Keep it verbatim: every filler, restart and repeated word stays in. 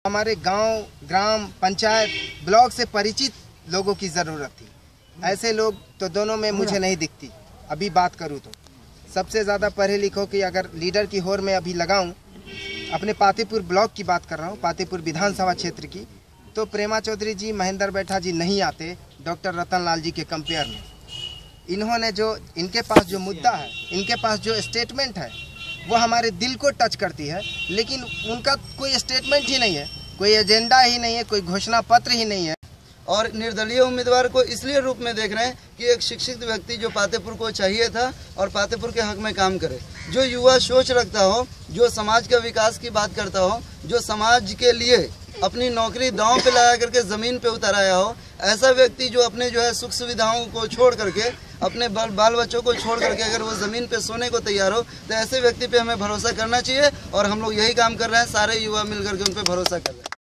हमारे गांव, ग्राम पंचायत, ब्लॉक से परिचित लोगों की ज़रूरत थी। ऐसे लोग तो दोनों में मुझे नहीं दिखती। अभी बात करूं तो सबसे ज़्यादा पढ़े लिखों की अगर लीडर की होड़ में अभी लगाऊं, अपने पातेपुर ब्लॉक की बात कर रहा हूं, पातेपुर विधानसभा क्षेत्र की, तो प्रेमा चौधरी जी, महेंद्र बैठा जी नहीं आते डॉक्टर रतन लाल जी के कंपेयर में। इन्होंने जो, इनके पास जो मुद्दा है, इनके पास जो स्टेटमेंट है, वो हमारे दिल को टच करती है। लेकिन उनका कोई स्टेटमेंट ही नहीं है, कोई एजेंडा ही नहीं है, कोई घोषणा पत्र ही नहीं है। और निर्दलीय उम्मीदवार को इसलिए रूप में देख रहे हैं कि एक शिक्षित व्यक्ति जो पातेपुर को चाहिए था और पातेपुर के हक में काम करे, जो युवा सोच रखता हो, जो समाज के विकास की बात करता हो, जो समाज के लिए अपनी नौकरी दांव पे लगा करके ज़मीन पे उतर आया हो, ऐसा व्यक्ति जो अपने जो है सुख सुविधाओं को छोड़ करके, अपने बाल बाल बच्चों को छोड़ करके अगर वो ज़मीन पे सोने को तैयार हो, तो ऐसे व्यक्ति पे हमें भरोसा करना चाहिए। और हम लोग यही काम कर रहे हैं, सारे युवा मिल करके उन पर भरोसा कर रहे हैं।